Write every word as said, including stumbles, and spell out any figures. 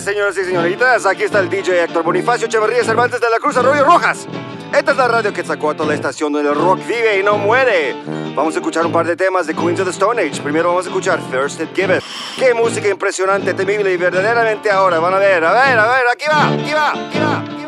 tardes, señoras y señoritas. Aquí está el D J Héctor Bonifacio Echeverría Cervantes de la Cruz Arroyo Rojas. Esta es la radio que sacó a toda la estación donde el rock vive y no muere. Vamos a escuchar un par de temas de Queens of the Stone Age. Primero vamos a escuchar Thirsted Gibbet. Qué música impresionante, temible y verdaderamente ahora. Van a ver, a ver, a ver, aquí va, aquí va, aquí va. Aquí va.